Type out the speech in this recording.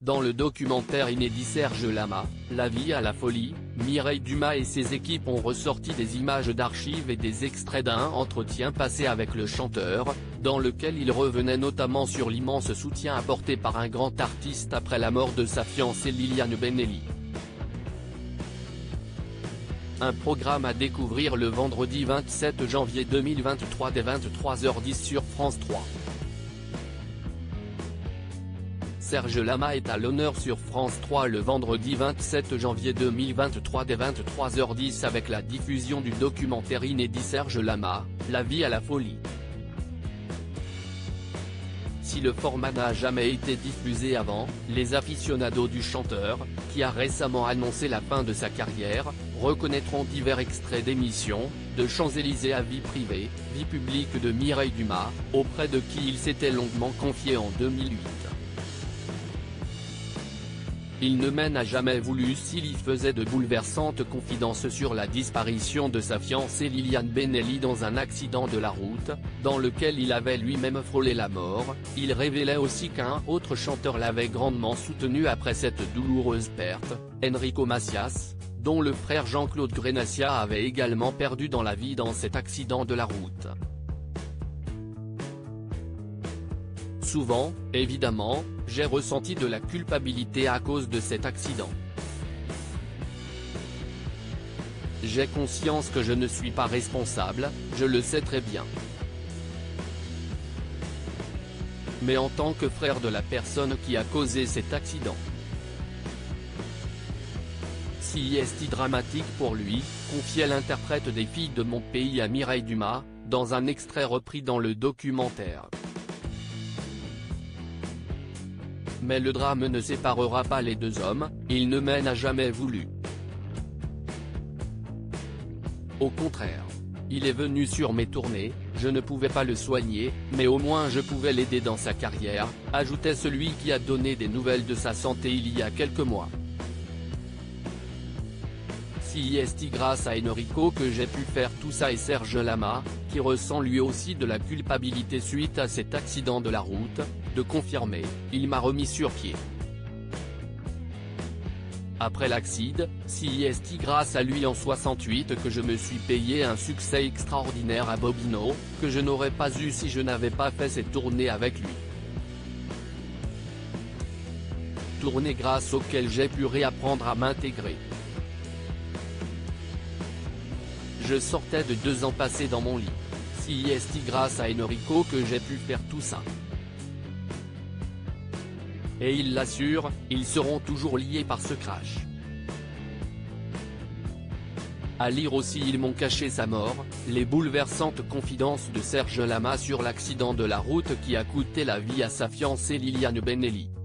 Dans le documentaire inédit Serge Lama, La vie à la folie, Mireille Dumas et ses équipes ont ressorti des images d'archives et des extraits d'un entretien passé avec le chanteur, dans lequel il revenait notamment sur l'immense soutien apporté par un grand artiste après la mort de sa fiancée Liliane Benelli. Un programme à découvrir le vendredi 27 janvier 2023 dès 23h10 sur France 3. Serge Lama est à l'honneur sur France 3 le vendredi 27 janvier 2023 dès 23h10 avec la diffusion du documentaire inédit Serge Lama, La vie à la folie. Si le format n'a jamais été diffusé avant, les aficionados du chanteur, qui a récemment annoncé la fin de sa carrière, reconnaîtront divers extraits d'émissions, de Champs-Élysées à vie privée, vie publique de Mireille Dumas, auprès de qui il s'était longuement confié en 2008. Il ne mène à jamais voulu s'il y faisait de bouleversantes confidences sur la disparition de sa fiancée Liliane Benelli dans un accident de la route, dans lequel il avait lui-même frôlé la mort. Il révélait aussi qu'un autre chanteur l'avait grandement soutenu après cette douloureuse perte, Enrico Macias, dont le frère Jean-Claude Grenassia avait également perdu dans la vie dans cet accident de la route. Souvent, évidemment, j'ai ressenti de la culpabilité à cause de cet accident. J'ai conscience que je ne suis pas responsable, je le sais très bien. Mais en tant que frère de la personne qui a causé cet accident, si est dramatique pour lui, confiait l'interprète des Filles de mon pays à Mireille Dumas, dans un extrait repris dans le documentaire. Mais le drame ne séparera pas les deux hommes, il ne mène à jamais voulu. Au contraire. Il est venu sur mes tournées, je ne pouvais pas le soigner, mais au moins je pouvais l'aider dans sa carrière, ajoutait celui qui a donné des nouvelles de sa santé il y a quelques mois. Si est grâce à Enrico que j'ai pu faire tout ça et Serge Lama, qui ressent lui aussi de la culpabilité suite à cet accident de la route, de confirmer, il m'a remis sur pied. Après l'accident, si est grâce à lui en 68 que je me suis payé un succès extraordinaire à Bobino, que je n'aurais pas eu si je n'avais pas fait cette tournée avec lui. Tournée grâce auquel j'ai pu réapprendre à m'intégrer. Je sortais de 2 ans passés dans mon lit. Si est grâce à Enrico que j'ai pu faire tout ça. Et il l'assure, ils seront toujours liés par ce crash. À lire aussi Ils m'ont caché sa mort, les bouleversantes confidences de Serge Lama sur l'accident de la route qui a coûté la vie à sa fiancée Liliane Benelli.